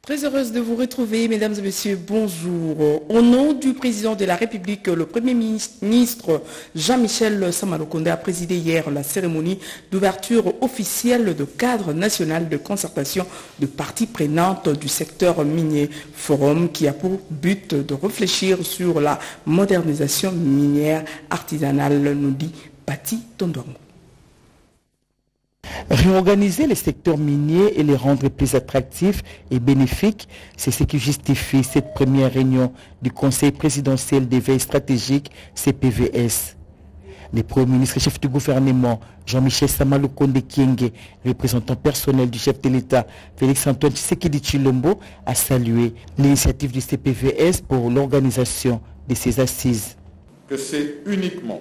Très heureuse de vous retrouver, mesdames et messieurs, bonjour. Au nom du président de la République, le Premier ministre Jean-Michel Sama-Lukonde a présidé hier la cérémonie d'ouverture officielle du cadre national de concertation de parties prenantes du secteur minier, forum qui a pour but de réfléchir sur la modernisation minière artisanale, nous dit Pati Tondongo. Réorganiser les secteurs miniers et les rendre plus attractifs et bénéfiques, c'est ce qui justifie cette première réunion du Conseil présidentiel des veilles stratégiques CPVS. Le Premier ministre et chef du gouvernement, Jean-Michel Sama-Lukonde Kyenge, représentant personnel du chef de l'État, Félix-Antoine Tshisekedi Tshilombo, a salué l'initiative du CPVS pour l'organisation de ces assises. Que c'est uniquement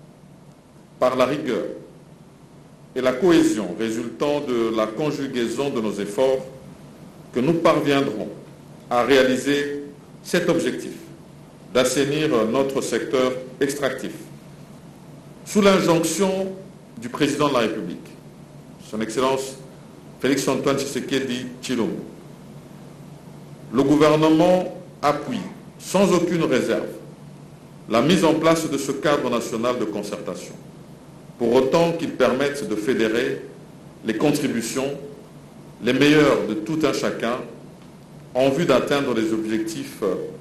par la rigueur et la cohésion résultant de la conjugaison de nos efforts que nous parviendrons à réaliser cet objectif d'assainir notre secteur extractif. Sous l'injonction du président de la République, son Excellence Félix-Antoine Tshisekedi Tshilombo, le gouvernement appuie sans aucune réserve la mise en place de ce cadre national de concertation, pour autant qu'ils permettent de fédérer les contributions, les meilleures de tout un chacun, en vue d'atteindre les objectifs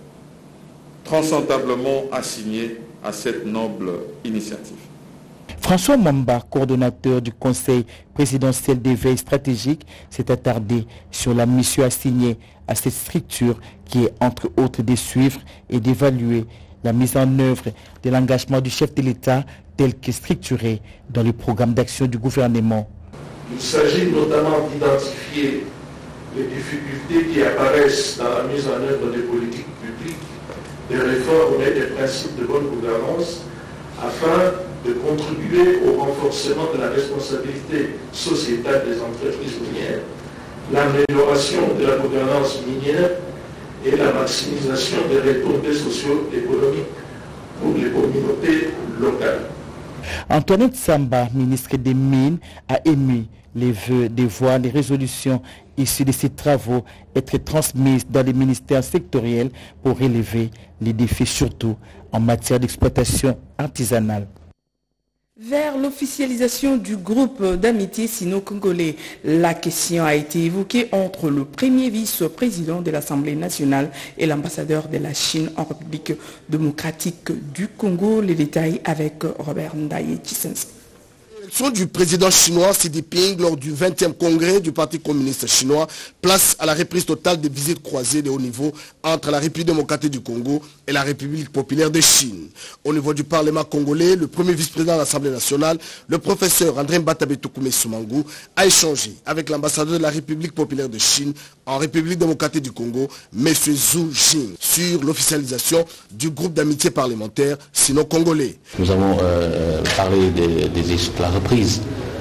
transcendablement assignés à cette noble initiative. François Mamba, coordonnateur du Conseil présidentiel des veilles stratégiques, s'est attardé sur la mission assignée à cette structure qui est entre autres de suivre et d'évaluer la mise en œuvre de l'engagement du chef de l'État tel que structuré dans le programme d'action du gouvernement. Il s'agit notamment d'identifier les difficultés qui apparaissent dans la mise en œuvre des politiques publiques, des réformes et des principes de bonne gouvernance, afin de contribuer au renforcement de la responsabilité sociétale des entreprises minières, l'amélioration de la gouvernance minière et la maximisation des retombées socio-économiques pour les communautés locales. Antoinette Samba, ministre des Mines, a émis les vœux de voir les résolutions issues de ces travaux être transmises dans les ministères sectoriels pour relever les défis, surtout en matière d'exploitation artisanale. Vers l'officialisation du groupe d'amitié sino-congolais, la question a été évoquée entre le premier vice-président de l'Assemblée nationale et l'ambassadeur de la Chine en République démocratique du Congo. Les détails avec Robert Ndaye Chisenski. L'élection du président chinois Xi Jinping lors du 20e congrès du Parti communiste chinois place à la reprise totale des visites croisées de haut niveau entre la République démocratique du Congo et la République populaire de Chine. Au niveau du Parlement congolais, le premier vice-président de l'Assemblée nationale, le professeur André Mbatabe Toukoumé Soumangu, a échangé avec l'ambassadeur de la République populaire de Chine en République démocratique du Congo, M. Zhu Jing, sur l'officialisation du groupe d'amitié parlementaire sino-congolais. Nous avons parlé de la reprise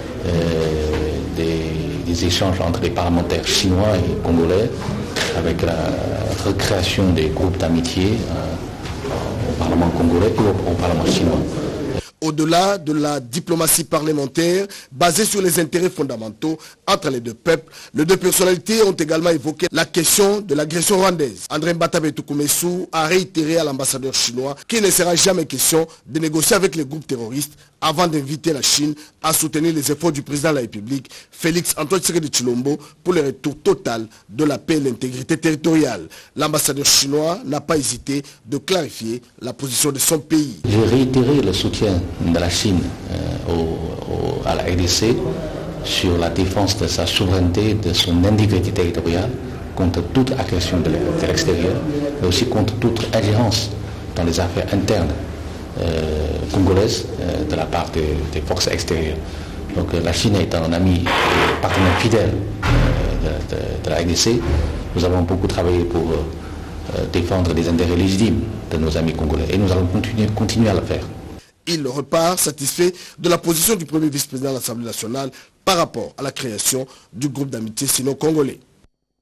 des échanges entre les parlementaires chinois et congolais avec la recréation des groupes d'amitié au Parlement congolais et au Parlement chinois. Au-delà de la diplomatie parlementaire basée sur les intérêts fondamentaux entre les deux peuples, les deux personnalités ont également évoqué la question de l'agression rwandaise. André Mbatabe Toukoumessou a réitéré à l'ambassadeur chinois qu'il ne sera jamais question de négocier avec les groupes terroristes avant d'inviter la Chine à soutenir les efforts du président de la République, Félix-Antoine Tshisekedi Tshilombo, pour le retour total de la paix et l'intégrité territoriale. L'ambassadeur chinois n'a pas hésité de clarifier la position de son pays. J'ai réitéré le soutien de la Chine à la RDC sur la défense de sa souveraineté, de son intégrité territoriale contre toute agression de l'extérieur, mais aussi contre toute ingérence dans les affaires internes congolaises de la part des forces extérieures. Donc la Chine est un ami et partenaire fidèle de la RDC. Nous avons beaucoup travaillé pour défendre les intérêts légitimes de nos amis congolais et nous allons continuer à le faire. Il repart satisfait de la position du premier vice-président de l'Assemblée nationale par rapport à la création du groupe d'amitié sino-congolais.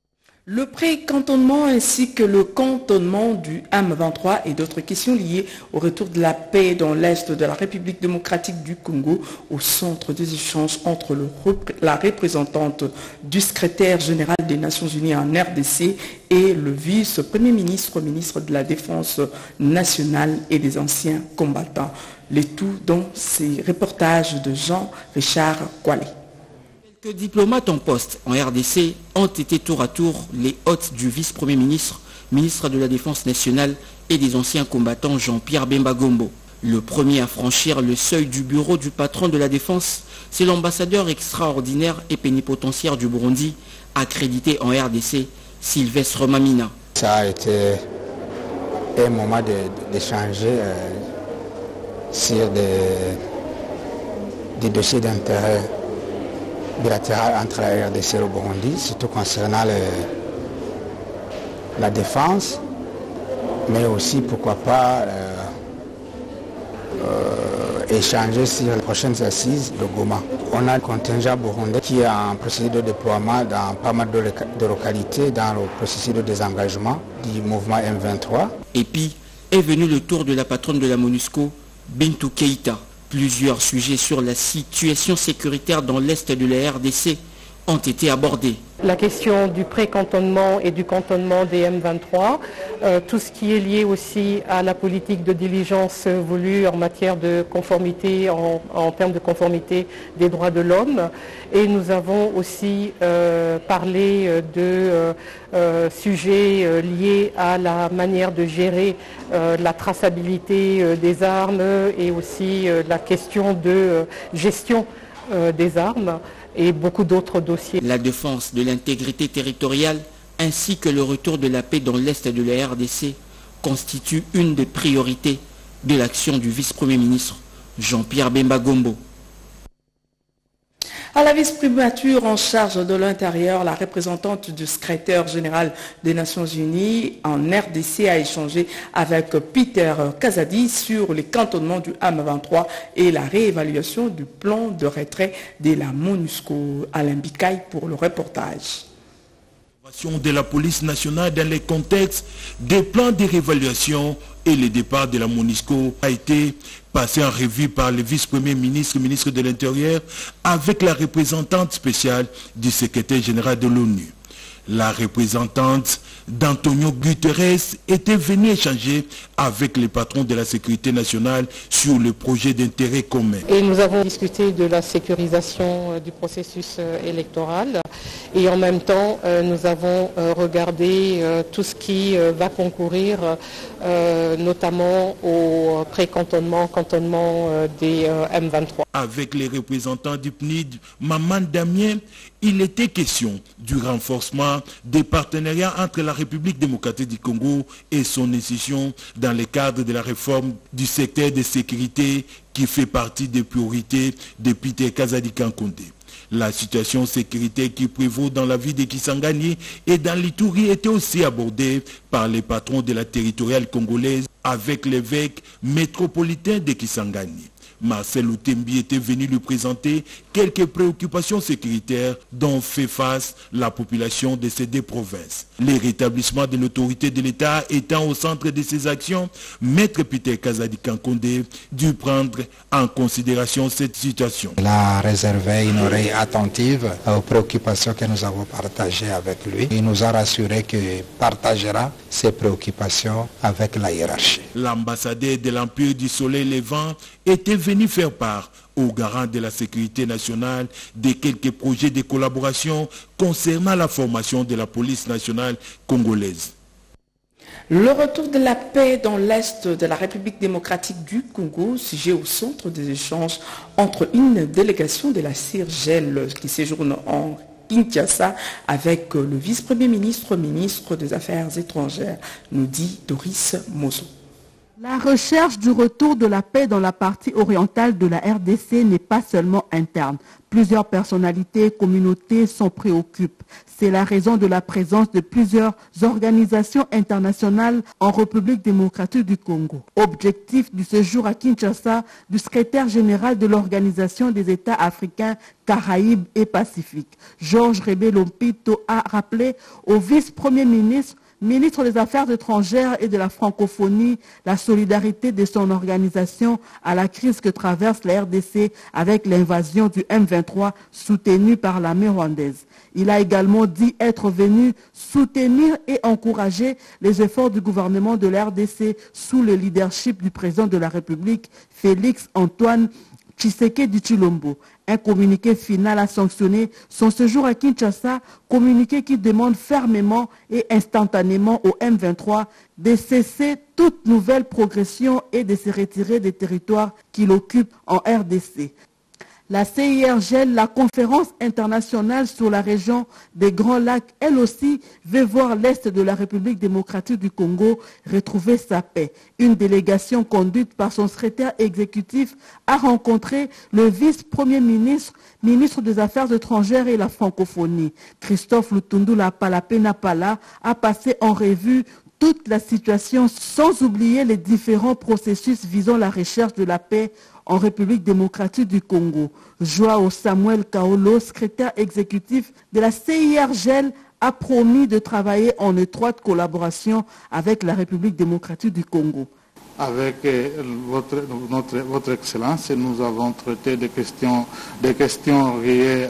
Le pré-cantonnement ainsi que le cantonnement du M23 et d'autres questions liées au retour de la paix dans l'Est de la République démocratique du Congo au centre des échanges entre la représentante du secrétaire général des Nations Unies en RDC et le vice-premier ministre, ministre de la Défense nationale et des anciens combattants. Le tout dans ces reportages de Jean-Richard Koualé. Quelques diplomates en poste en RDC ont été tour à tour les hôtes du vice-premier ministre, ministre de la Défense nationale et des anciens combattants Jean-Pierre Bemba Gombo. Le premier à franchir le seuil du bureau du patron de la Défense, c'est l'ambassadeur extraordinaire et plénipotentiaire du Burundi, accrédité en RDC, Sylvestre Mamina. Ça a été un moment d'échanger sur des dossiers d'intérêt bilatéral entre la RDC et le Burundi, surtout concernant la défense, mais aussi, pourquoi pas, échanger sur les prochaines assises de Goma. On a un contingent burundais qui est en processus de déploiement dans pas mal de localités dans le processus de désengagement du mouvement M23. Et puis est venu le tour de la patronne de la MONUSCO, Bintou Keïta. Plusieurs sujets sur la situation sécuritaire dans l'Est de la RDC ont été abordés. La question du pré-cantonnement et du cantonnement des M23, tout ce qui est lié aussi à la politique de diligence voulue en matière de conformité, en termes de conformité des droits de l'homme. Et nous avons aussi parlé de sujets liés à la manière de gérer la traçabilité des armes et aussi la question de gestion des armes et beaucoup d'autres dossiers. La défense de l'intégrité territoriale ainsi que le retour de la paix dans l'Est de la RDC constituent une des priorités de l'action du vice-premier ministre Jean-Pierre Bemba Gombo. À la vice-primature en charge de l'intérieur, la représentante du secrétaire général des Nations Unies en RDC a échangé avec Peter Kazadi sur les cantonnements du M23 et la réévaluation du plan de retrait de la MONUSCO. Alain Bikaï pour le reportage. De la police nationale dans les contextes des plans de réévaluation et le départ de la MONUSCO a été passé en revue par le vice-premier ministre, ministre de l'Intérieur, avec la représentante spéciale du secrétaire général de l'ONU. La représentante d'Antonio Guterres était venue échanger avec les patrons de la sécurité nationale sur le projet d'intérêt commun. Et nous avons discuté de la sécurisation du processus électoral et en même temps nous avons regardé tout ce qui va concourir notamment au pré-cantonnement, cantonnement des M23. Avec les représentants du PNID, Maman Damien, il était question du renforcement des partenariats entre la République démocratique du Congo et son institution dans le cadre de la réforme du secteur de sécurité qui fait partie des priorités de Peter Kazadi Kankonde. La situation sécuritaire qui prévaut dans la ville de Kisangani et dans l'Ituri était aussi abordée par les patrons de la territoriale congolaise avec l'évêque métropolitain de Kisangani. Marcel Outembi était venu lui présenter quelques préoccupations sécuritaires dont fait face la population de ces deux provinces. Les rétablissements de l'autorité de l'État étant au centre de ces actions, Maître Peter Kazadi Kankonde dut prendre en considération cette situation. Il a réservé une oreille attentive aux préoccupations que nous avons partagées avec lui. Il nous a rassuré qu'il partagera ses préoccupations avec la hiérarchie. L'ambassadeur de l'Empire du Soleil Levant était venu faire part aux garants de la sécurité nationale de quelques projets de collaboration concernant la formation de la police nationale congolaise. Le retour de la paix dans l'Est de la République démocratique du Congo, sujet au centre des échanges entre une délégation de la CIRGEL qui séjourne en Kinshasa avec le vice-premier ministre, ministre des Affaires étrangères, nous dit Doris Mozo. La recherche du retour de la paix dans la partie orientale de la RDC n'est pas seulement interne. Plusieurs personnalités et communautés s'en préoccupent. C'est la raison de la présence de plusieurs organisations internationales en République démocratique du Congo. Objectif du séjour à Kinshasa du secrétaire général de l'Organisation des États africains, Caraïbes et Pacifique. Georges Rébé-Lompito a rappelé au vice-premier ministre des Affaires étrangères et de la francophonie, la solidarité de son organisation à la crise que traverse la RDC avec l'invasion du M23 soutenue par l'armée rwandaise. Il a également dit être venu soutenir et encourager les efforts du gouvernement de la RDC sous le leadership du président de la République, Félix Antoine Tshisekedi Tshilombo. Un communiqué final a sanctionné son séjour à Kinshasa, communiqué qui demande fermement et instantanément au M23 de cesser toute nouvelle progression et de se retirer des territoires qu'il occupe en RDC. La CIRGL, la conférence internationale sur la région des Grands Lacs, elle aussi veut voir l'Est de la République démocratique du Congo retrouver sa paix. Une délégation conduite par son secrétaire exécutif a rencontré le vice-premier ministre, ministre des Affaires étrangères et la francophonie. Christophe Lutundula Palapena-Pala a passé en revue toute la situation sans oublier les différents processus visant la recherche de la paix en République démocratique du Congo. Joao Samuel Kaolo, secrétaire exécutif de la CIRGL, a promis de travailler en étroite collaboration avec la République démocratique du Congo. Avec votre Excellence, nous avons traité des questions liées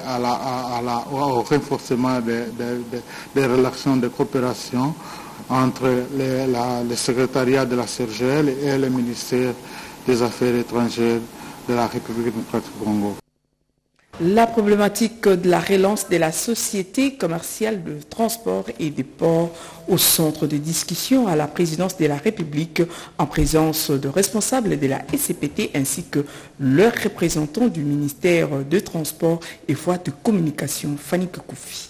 au renforcement des relations de coopération entre le secrétariat de la CIRGL et le ministère des Affaires étrangères de la République démocratique du Congo. La problématique de la relance de la société commerciale de transport et des ports au centre de discussion à la présidence de la République en présence de responsables de la SCPT ainsi que leurs représentants du ministère de Transport et voies de communication, Fanny Koufi.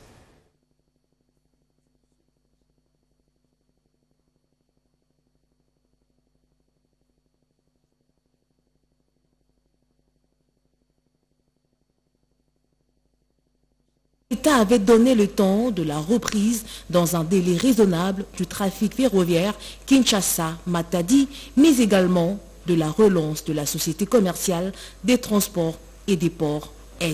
L'État avait donné le temps de la reprise dans un délai raisonnable du trafic ferroviaire Kinshasa-Matadi, mais également de la relance de la société commerciale des transports et des ports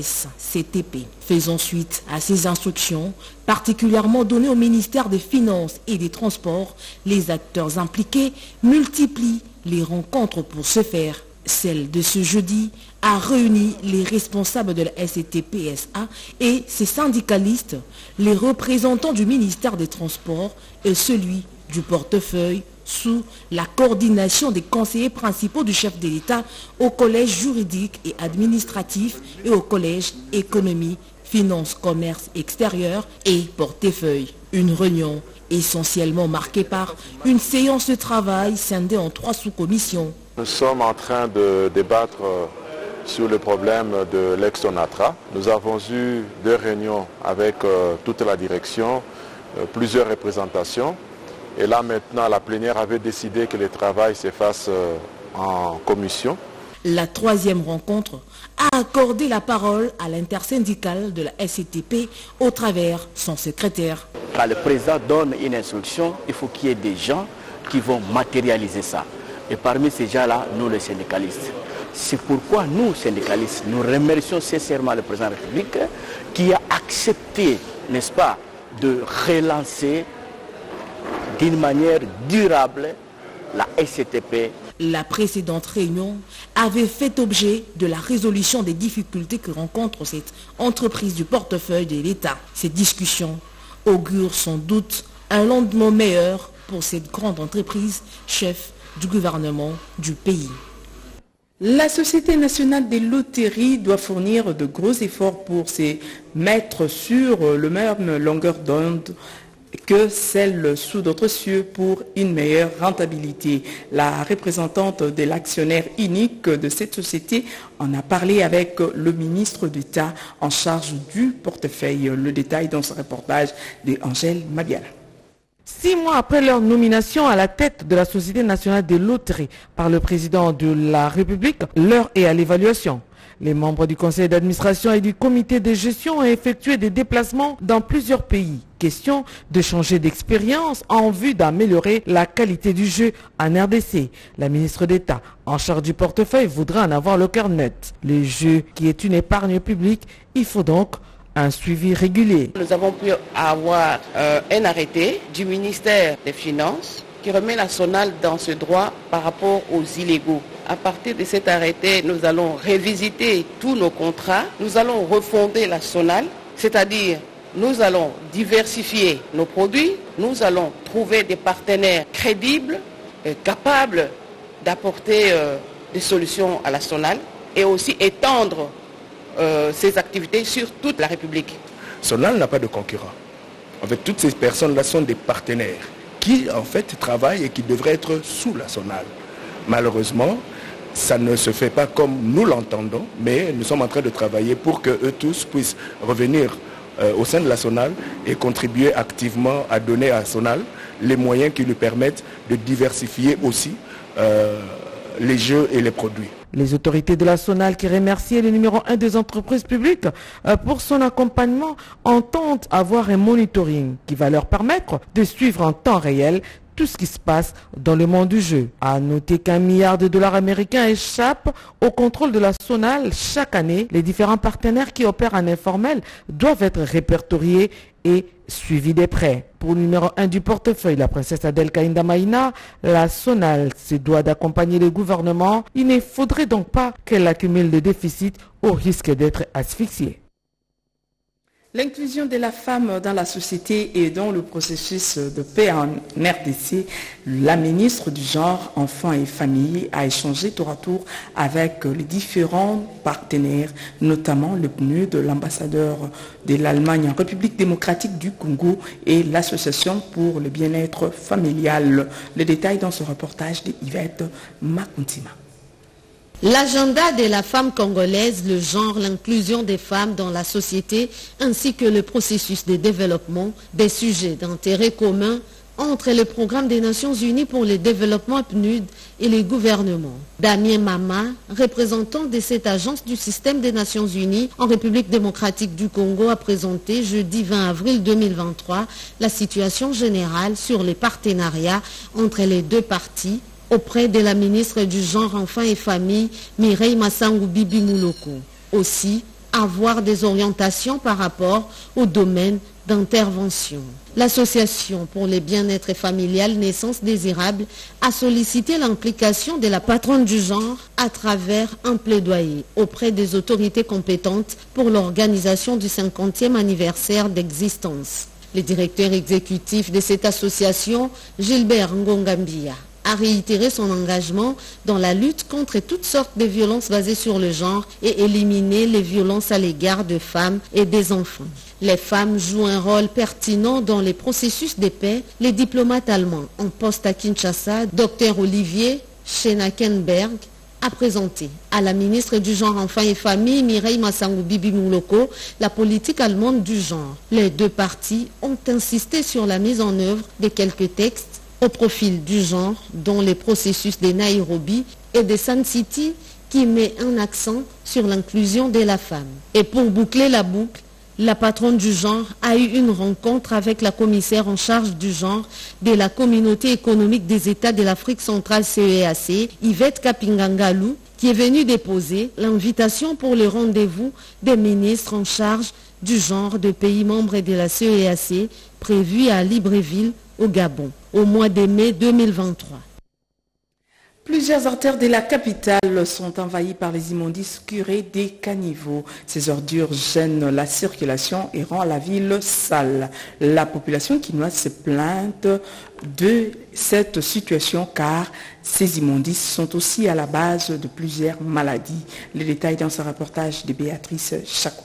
SCTP. Faisant suite à ces instructions, particulièrement données au ministère des Finances et des Transports, les acteurs impliqués multiplient les rencontres pour ce faire. Celle de ce jeudi a réuni les responsables de la SCTP-SA et ses syndicalistes, les représentants du ministère des Transports et celui du portefeuille sous la coordination des conseillers principaux du chef de l'État au collège juridique et administratif et au collège économie, finance, commerce extérieur et portefeuille. Une réunion essentiellement marquée par une séance de travail scindée en 3 sous-commissions. Nous sommes en train de débattre sur le problème de l'ex-ONATRA. Nous avons eu 2 réunions avec toute la direction, plusieurs représentations. Et là maintenant, la plénière avait décidé que le travail se fasse en commission. La 3e rencontre a accordé la parole à l'intersyndicale de la SCTP au travers son secrétaire. Quand le président donne une instruction, il faut qu'il y ait des gens qui vont matérialiser ça. Et parmi ces gens-là, nous les syndicalistes. C'est pourquoi nous, syndicalistes, nous remercions sincèrement le président de la République qui a accepté, n'est-ce pas, de relancer d'une manière durable la SCTP. La précédente réunion avait fait objet de la résolution des difficultés que rencontre cette entreprise du portefeuille de l'État. Ces discussions augurent sans doute un lendemain meilleur pour cette grande entreprise, chef du gouvernement du pays. La Société nationale des loteries doit fournir de gros efforts pour se mettre sur le même longueur d'onde que celle sous d'autres cieux pour une meilleure rentabilité. La représentante de l'actionnaire unique de cette société en a parlé avec le ministre d'État en charge du portefeuille. Le détail dans ce reportage d'Angèle Mabiala. 6 mois après leur nomination à la tête de la Société nationale des loteries par le président de la République, l'heure est à l'évaluation. Les membres du conseil d'administration et du comité de gestion ont effectué des déplacements dans plusieurs pays. Question de changer d'expérience en vue d'améliorer la qualité du jeu en RDC. La ministre d'État en charge du portefeuille voudra en avoir le cœur net. Le jeu qui est une épargne publique, il faut donc un suivi régulier. Nous avons pu avoir un arrêté du ministère des Finances qui remet la SONAL dans ce droit par rapport aux illégaux. À partir de cet arrêté, nous allons révisiter tous nos contrats, nous allons refonder la SONAL, c'est-à-dire nous allons diversifier nos produits, nous allons trouver des partenaires crédibles, capables d'apporter des solutions à la SONAL et aussi étendre ces activités sur toute la République. SONAL n'a pas de concurrent. En fait, toutes ces personnes-là sont des partenaires qui, en fait, travaillent et qui devraient être sous la SONAL. Malheureusement, ça ne se fait pas comme nous l'entendons, mais nous sommes en train de travailler pour qu'eux tous puissent revenir au sein de la SONAL et contribuer activement à donner à SONAL les moyens qui lui permettent de diversifier aussi les jeux et les produits. Les autorités de la SONAL qui remercient le numéro 1 des entreprises publiques pour son accompagnement entendent avoir un monitoring qui va leur permettre de suivre en temps réel tout ce qui se passe dans le monde du jeu. À noter qu'1 milliard de dollars américains échappe au contrôle de la SONAL chaque année. Les différents partenaires qui opèrent en informel doivent être répertoriés et suivis de près. Pour le numéro 1 du portefeuille, la princesse Adèle Kainda Maïna, la SONAL se doit d'accompagner le gouvernement. Il ne faudrait donc pas qu'elle accumule des déficits au risque d'être asphyxiée. L'inclusion de la femme dans la société et dans le processus de paix en RDC, la ministre du Genre, Enfants et Familles a échangé tour à tour avec les différents partenaires, notamment le PNUD, l'ambassadeur de l'Allemagne en République démocratique du Congo et l'Association pour le bien-être familial. Les détails dans ce reportage de Yvette Makuntima. L'agenda de la femme congolaise, le genre, l'inclusion des femmes dans la société, ainsi que le processus de développement des sujets d'intérêt commun entre le programme des Nations Unies pour le développement PNUD et les gouvernements. Damien Mama, représentant de cette agence du système des Nations Unies en République démocratique du Congo, a présenté jeudi 20 avril 2023 la situation générale sur les partenariats entre les deux parties auprès de la ministre du Genre, Enfants et Familles, Mireille Massangu Bibi Mouloko. Aussi, avoir des orientations par rapport au domaine d'intervention. L'Association pour le bien-être familial Naissance Désirable a sollicité l'implication de la patronne du genre à travers un plaidoyer auprès des autorités compétentes pour l'organisation du 50e anniversaire d'existence. Le directeur exécutif de cette association, Gilbert Ngongambia, a réitéré son engagement dans la lutte contre toutes sortes de violences basées sur le genre et éliminer les violences à l'égard de femmes et des enfants. Les femmes jouent un rôle pertinent dans les processus de paix. Les diplomates allemands en poste à Kinshasa, Dr Olivier Schenakenberg, a présenté à la ministre du Genre, Enfants et Familles, Mireille Massangu Bibi Mouloko, la politique allemande du genre. Les deux parties ont insisté sur la mise en œuvre de quelques textes au profil du genre, dont les processus de Nairobi et de Sun City qui met un accent sur l'inclusion de la femme. Et pour boucler la boucle, la patronne du genre a eu une rencontre avec la commissaire en charge du genre de la Communauté économique des États de l'Afrique centrale CEAC, Yvette Kapingangalou, qui est venue déposer l'invitation pour le rendez-vous des ministres en charge du genre de pays membres de la CEAC prévu à Libreville, au Gabon, au mois de mai 2023. Plusieurs artères de la capitale sont envahies par les immondices curés des caniveaux. Ces ordures gênent la circulation et rendent la ville sale. La population quinoise se plaint de cette situation car ces immondices sont aussi à la base de plusieurs maladies. Les détails dans ce reportage de Béatrice Chacon.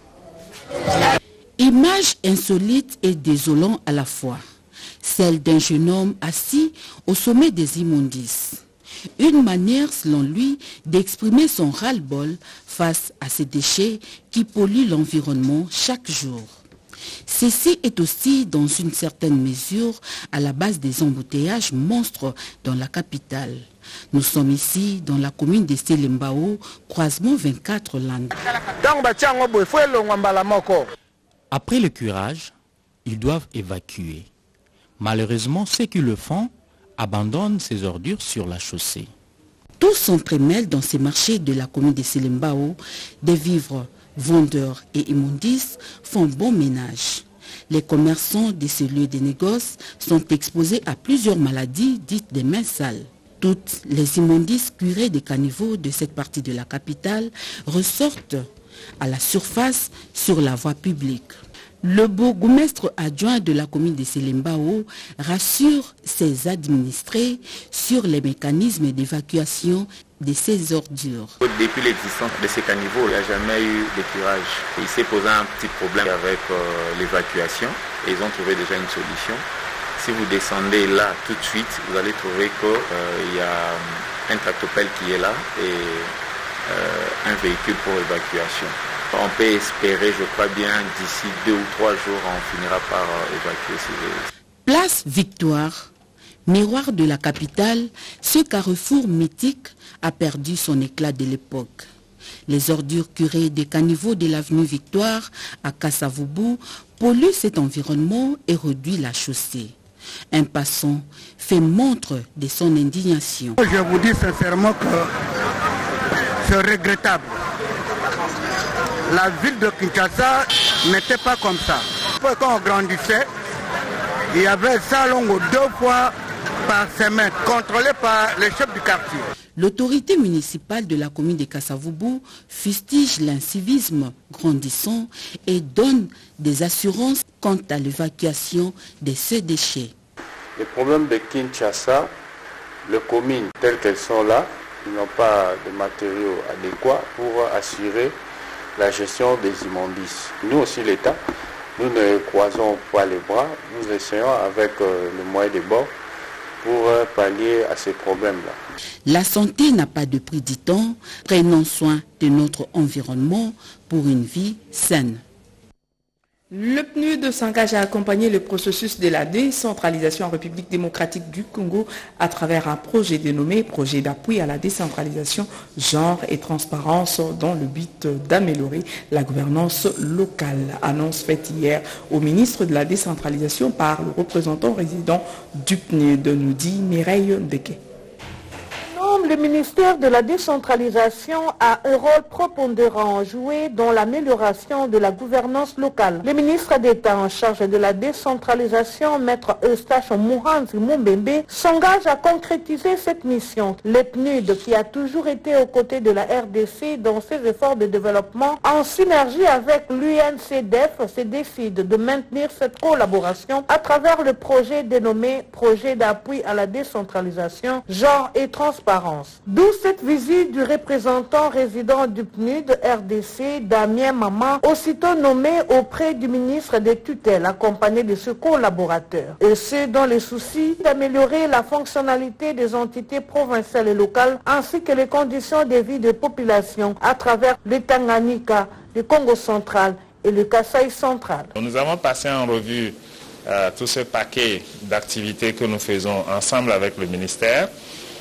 Image insolite et désolante à la fois. Celle d'un jeune homme assis au sommet des immondices. Une manière, selon lui, d'exprimer son ras-le-bol face à ces déchets qui polluent l'environnement chaque jour. Ceci est aussi dans une certaine mesure à la base des embouteillages monstres dans la capitale. Nous sommes ici dans la commune de Selembao, croisement 24 Land. Après le curage, ils doivent évacuer. Malheureusement, ceux qui le font abandonnent ces ordures sur la chaussée. Tous s'entremêlent dans ces marchés de la commune de Selembao. Des vivres, vendeurs et immondices font bon ménage. Les commerçants de ces lieux de négoce sont exposés à plusieurs maladies dites des mains sales. Toutes les immondices curées des caniveaux de cette partie de la capitale ressortent à la surface sur la voie publique. Le bourgmestre adjoint de la commune de Selembao rassure ses administrés sur les mécanismes d'évacuation de ces ordures. Depuis l'existence de ces caniveaux, il n'y a jamais eu de curage. Il s'est posé un petit problème avec l'évacuation et ils ont trouvé déjà une solution. Si vous descendez là tout de suite, vous allez trouver qu'il y a un tractopelle qui est là et un véhicule pour évacuation. On peut espérer, je crois bien, d'ici 2 ou 3 jours, on finira par évacuer ces véhicules. Place Victoire, miroir de la capitale, ce carrefour mythique a perdu son éclat de l'époque. Les ordures curées des caniveaux de l'avenue Victoire à Kasavubu polluent cet environnement et réduisent la chaussée. Un passant fait montre de son indignation. Je vous dis sincèrement que c'est regrettable. La ville de Kinshasa n'était pas comme ça. Quand on grandissait, il y avait salon 2 fois par semaine, contrôlé par les chefs du quartier. L'autorité municipale de la commune de Kasavubu fustige l'incivisme grandissant et donne des assurances quant à l'évacuation de ces déchets. Le problème de Kinshasa, les communes telles qu'elles sont là, ils n'ont pas de matériaux adéquats pour assurer la gestion des immondices. Nous aussi, l'État, nous ne croisons pas les bras, nous essayons avec le moyen des bords pour pallier à ces problèmes-là. La santé n'a pas de prix, dit-on. Prenons soin de notre environnement pour une vie saine. Le PNUD s'engage à accompagner le processus de la décentralisation en République démocratique du Congo à travers un projet dénommé Projet d'appui à la décentralisation, genre et transparence dans le but d'améliorer la gouvernance locale. Annonce faite hier au ministre de la décentralisation par le représentant résident du PNUD, nous dit Mireille Ndeke. Le ministère de la décentralisation a un rôle prépondérant joué dans l'amélioration de la gouvernance locale. Le ministre d'État en charge de la décentralisation, Maître Eustache Mouhanzi Mumbembe, s'engage à concrétiser cette mission. Le PNUD, qui a toujours été aux côtés de la RDC dans ses efforts de développement, en synergie avec l'UNCDF, se décide de maintenir cette collaboration à travers le projet dénommé Projet d'appui à la décentralisation, genre et transparence. D'où cette visite du représentant résident du PNUD RDC, Damien Maman, aussitôt nommé auprès du ministre des tutelles, accompagné de ce collaborateur. Et ce, dans le souci d'améliorer la fonctionnalité des entités provinciales et locales, ainsi que les conditions de vie des populations à travers le Tanganyika, le Congo central et le Kasaï central. Nous avons passé en revue tout ce paquet d'activités que nous faisons ensemble avec le ministère.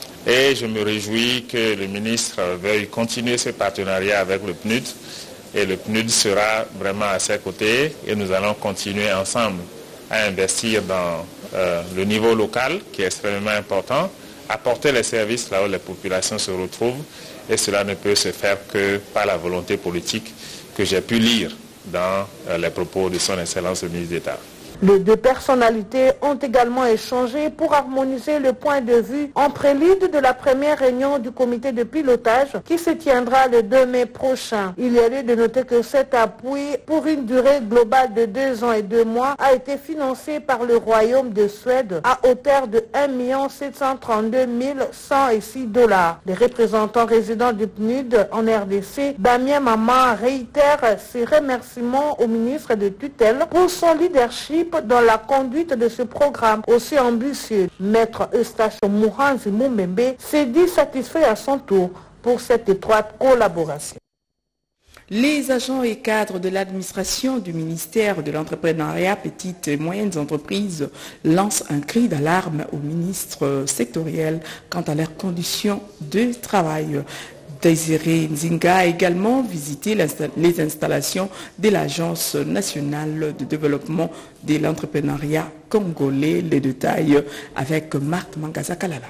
Et je me réjouis que le ministre veuille continuer ce partenariat avec le PNUD. Et le PNUD sera vraiment à ses côtés et nous allons continuer ensemble à investir dans le niveau local qui est extrêmement important, apporter les services là où les populations se retrouvent. Et cela ne peut se faire que par la volonté politique que j'ai pu lire dans les propos de son Excellence le ministre d'État. Les deux personnalités ont également échangé pour harmoniser le point de vue en prélude de la première réunion du comité de pilotage qui se tiendra le 2 mai prochain. Il y a lieu de noter que cet appui pour une durée globale de 2 ans et 2 mois a été financé par le Royaume de Suède à hauteur de 1 732 106 $. Les représentants résidents du PNUD en RDC, Damien Maman, réitère ses remerciements au ministre de tutelle pour son leadership dans la conduite de ce programme aussi ambitieux. Maître Eustache Mouhanzi Mumbembe s'est dit satisfait à son tour pour cette étroite collaboration. Les agents et cadres de l'administration du ministère de l'entrepreneuriat, petites et moyennes entreprises lancent un cri d'alarme au ministre sectoriel quant à leurs conditions de travail. Désiré Nzinga a également visité les installations de l'Agence nationale de développement de l'entrepreneuriat congolais. Les détails avec Marthe Mangaza-Kalala.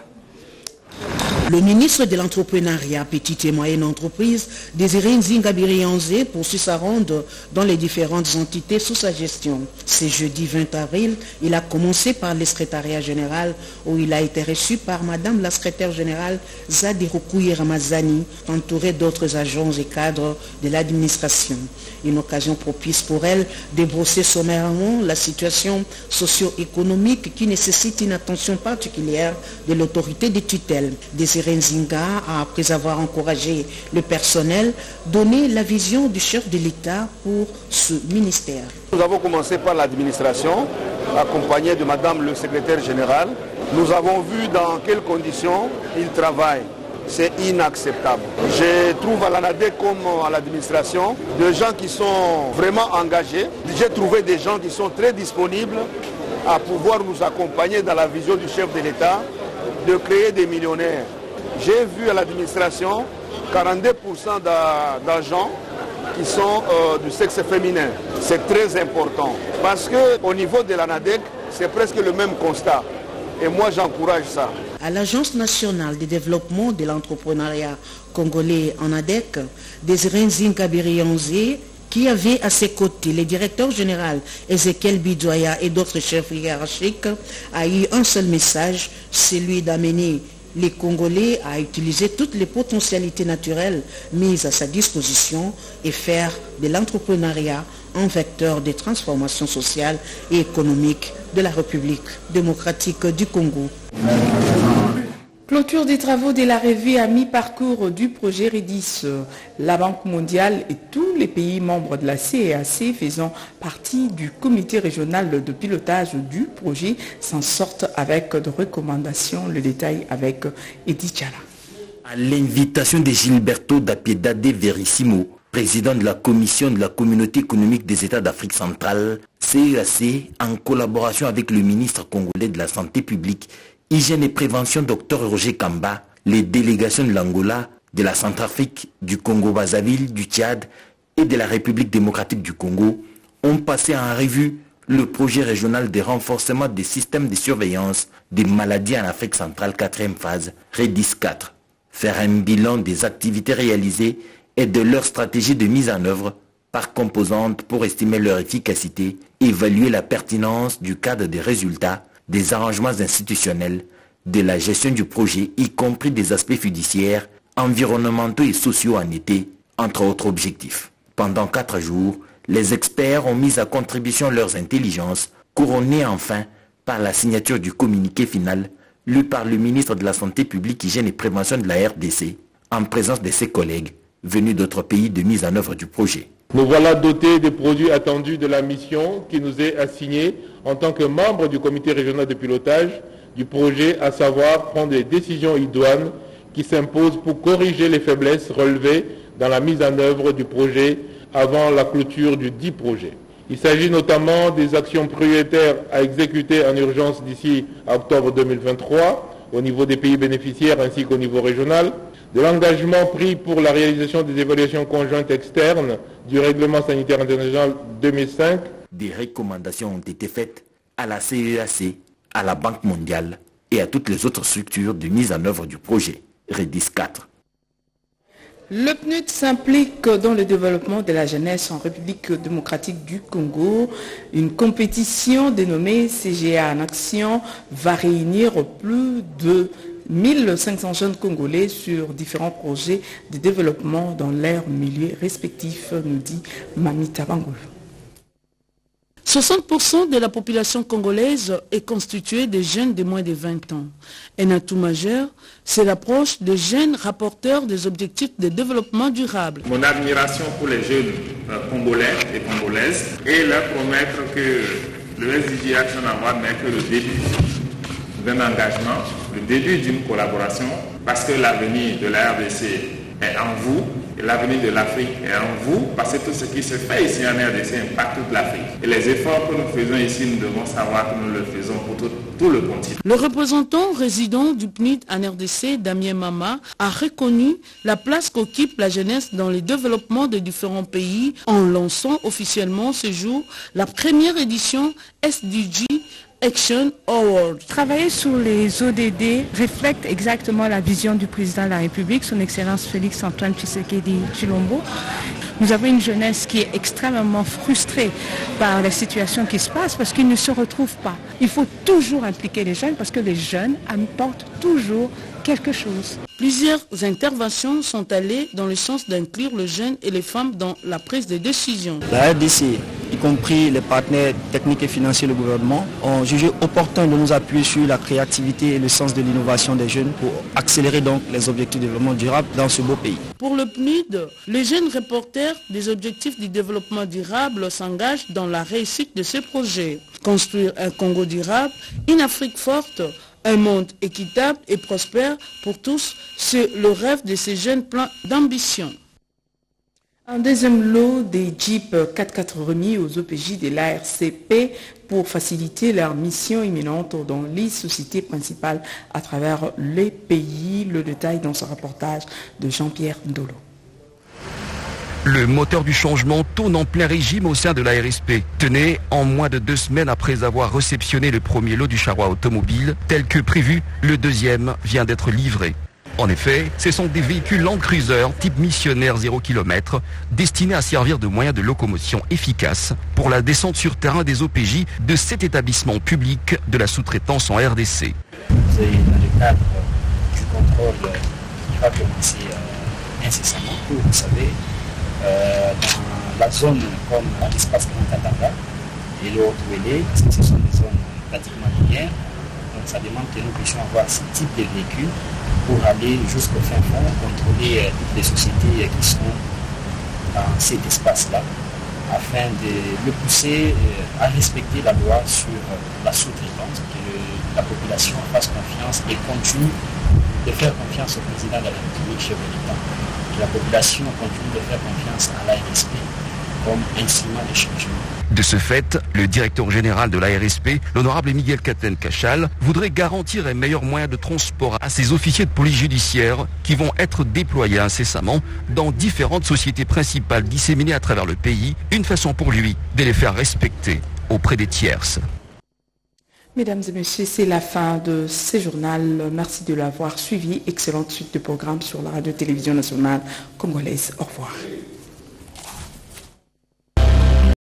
Le ministre de l'entrepreneuriat, petites et moyennes entreprises, Désiré Nzinga Birianzé, poursuit sa ronde dans les différentes entités sous sa gestion. Ce jeudi 20 avril, il a commencé par le secrétariat général où il a été reçu par Madame la secrétaire générale Zadiroukouye Ramazani, entouré d'autres agents et cadres de l'administration. Une occasion propice pour elle de brosser sommairement la situation socio-économique qui nécessite une attention particulière de l'autorité de tutelle. Désiré Nzinga a, après avoir encouragé le personnel, donné la vision du chef de l'État pour ce ministère. Nous avons commencé par l'administration, accompagné de Madame le secrétaire général. Nous avons vu dans quelles conditions il travaille. C'est inacceptable. Je trouve à l'ANADEC comme à l'administration des gens qui sont vraiment engagés. J'ai trouvé des gens qui sont très disponibles à pouvoir nous accompagner dans la vision du chef de l'État de créer des millionnaires. J'ai vu à l'administration 42% d'agents qui sont du sexe féminin. C'est très important parce qu'au niveau de l'ANADEC, c'est presque le même constat. Et moi, j'encourage ça. À l'Agence nationale de développement de l'entrepreneuriat congolais en ADEC, Désiré Nzinga Birianzé, qui avait à ses côtés le directeur général Ezekiel Bidoya et d'autres chefs hiérarchiques, a eu un seul message, celui d'amener les Congolais à utiliser toutes les potentialités naturelles mises à sa disposition et faire de l'entrepreneuriat un vecteur de transformation sociale et économique de la République démocratique du Congo. Clôture des travaux de la revue à mi-parcours du projet REDIS. La Banque mondiale et tous les pays membres de la CEAC faisant partie du comité régional de pilotage du projet s'en sortent avec de recommandations. Le détail avec Edith Chala. À l'invitation de Gilberto da Piedade Verissimo, président de la Commission de la Communauté économique des États d'Afrique centrale, CEAC, en collaboration avec le ministre congolais de la Santé publique, Hygiène et prévention, Dr Roger Kamba, les délégations de l'Angola, de la Centrafrique, du Congo-Brazzaville, du Tchad et de la République démocratique du Congo ont passé en revue le projet régional de renforcement des systèmes de surveillance des maladies en Afrique centrale 4e phase, REDIS 4. Faire un bilan des activités réalisées et de leur stratégie de mise en œuvre par composante pour estimer leur efficacité, évaluer la pertinence du cadre des résultats, des arrangements institutionnels, de la gestion du projet, y compris des aspects fiduciaires, environnementaux et sociaux en été, entre autres objectifs. Pendant 4 jours, les experts ont mis à contribution leurs intelligences, couronnées enfin par la signature du communiqué final, lu par le ministre de la Santé publique, Hygiène et Prévention de la RDC, en présence de ses collègues venus d'autres pays de mise en œuvre du projet. Nous voilà dotés des produits attendus de la mission qui nous est assignée en tant que membre du comité régional de pilotage du projet, à savoir prendre des décisions idoines qui s'imposent pour corriger les faiblesses relevées dans la mise en œuvre du projet avant la clôture du dit projet. Il s'agit notamment des actions prioritaires à exécuter en urgence d'ici à octobre 2023 au niveau des pays bénéficiaires ainsi qu'au niveau régional, de l'engagement pris pour la réalisation des évaluations conjointes externes du règlement sanitaire international 2005. Des recommandations ont été faites à la CEAC, à la Banque mondiale et à toutes les autres structures de mise en œuvre du projet REDIS 4. Le PNUD s'implique dans le développement de la jeunesse en République démocratique du Congo. Une compétition dénommée CGA en action va réunir plus de 1500 jeunes Congolais sur différents projets de développement dans leurs milieux respectifs, nous dit Mamita Bangolo. 60% de la population congolaise est constituée de jeunes de moins de 20 ans. Un atout majeur, c'est l'approche des jeunes rapporteurs des objectifs de développement durable. Mon admiration pour les jeunes congolais et congolaises et leur promettre que le SDG Action Award n'est que le début d'un engagement, le début d'une collaboration, parce que l'avenir de la RDC est en vous Et l'avenir de l'Afrique est en vous, parce que tout ce qui se fait ici en RDC impacte toute l'Afrique. Et les efforts que nous faisons ici, nous devons savoir que nous le faisons pour tout le continent. Le représentant résident du PNUD en RDC, Damien Mama, a reconnu la place qu'occupe la jeunesse dans le développement de différents pays en lançant officiellement ce jour la première édition SDG Action Award. Travailler sur les ODD reflète exactement la vision du président de la République, son Excellence Félix Antoine Tshisekedi Tshilombo. Nous avons une jeunesse qui est extrêmement frustrée par la situation qui se passe parce qu'ils ne se retrouvent pas. Il faut toujours impliquer les jeunes parce que les jeunes apportent toujours quelque chose. Plusieurs interventions sont allées dans le sens d'inclure les jeunes et les femmes dans la prise de décision. La RDC, y compris les partenaires techniques et financiers du gouvernement, ont jugé opportun de nous appuyer sur la créativité et le sens de l'innovation des jeunes pour accélérer donc les objectifs de développement durable dans ce beau pays. Pour le PNUD, les jeunes reporters des objectifs du développement durable s'engagent dans la réussite de ce projet. Construire un Congo durable, une Afrique forte, un monde équitable et prospère pour tous, c'est le rêve de ces jeunes plans d'ambition. Un deuxième lot des Jeeps 4x4 remis aux OPJ de l'ARCP pour faciliter leur mission imminente dans les sociétés principales à travers les pays. Le détail dans ce reportage de Jean-Pierre Ndolo. Le moteur du changement tourne en plein régime au sein de la RSP. Tenez, en moins de 2 semaines après avoir réceptionné le premier lot du charroi automobile, tel que prévu, le deuxième vient d'être livré. En effet, ce sont des véhicules Land Cruiser type missionnaire 0 km destinés à servir de moyens de locomotion efficaces pour la descente sur terrain des OPJ de 7 établissements publics de la sous-traitance en RDC. C'est dans le cadre du contrôle qui va commencer incessamment, vous savez, dans la zone comme l'espace Grand-Katanga et le Haut-Ouélé, parce que ce sont des zones pratiquement linéaires. Donc ça demande que nous puissions avoir ce type de véhicules pour aller jusqu'au fin fond, contrôler toutes les sociétés qui sont dans cet espace-là, afin de le pousser à respecter la loi sur la sous-traitance, que la population fasse confiance et continue de faire confiance au président de la République, chef de l'État. Que la population continue de faire confiance à l'ARSP comme instrument de changement. De ce fait, le directeur général de l'ARSP, l'honorable Miguel Caten-Cachal, voudrait garantir un meilleur moyen de transport à ces officiers de police judiciaire qui vont être déployés incessamment dans différentes sociétés principales disséminées à travers le pays, une façon pour lui de les faire respecter auprès des tierces. Mesdames et messieurs, c'est la fin de ce journal. Merci de l'avoir suivi. Excellente suite de programmes sur la radio-télévision nationale congolaise. Au revoir.